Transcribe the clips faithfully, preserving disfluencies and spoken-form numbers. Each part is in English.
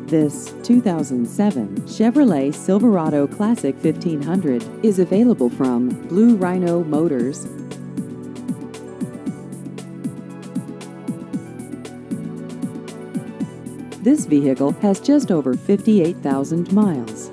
This two thousand seven Chevrolet Silverado Classic fifteen hundred is available from Blue Rhino Motors. This vehicle has just over fifty-eight thousand miles.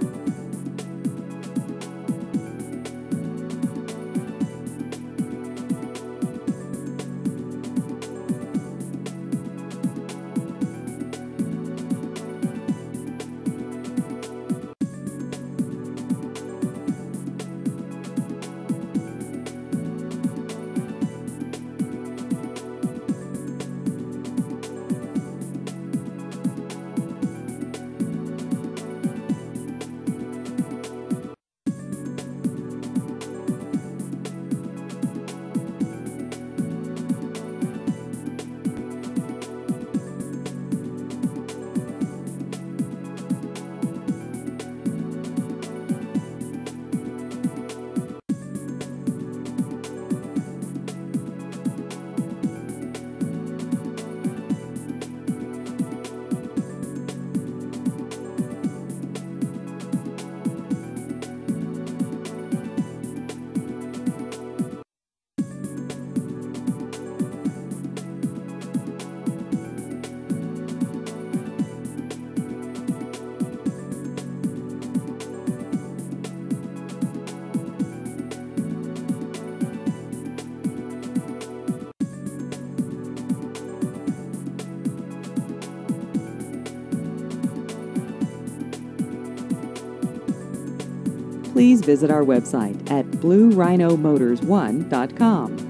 Please visit our website at blue rhino motors one dot com.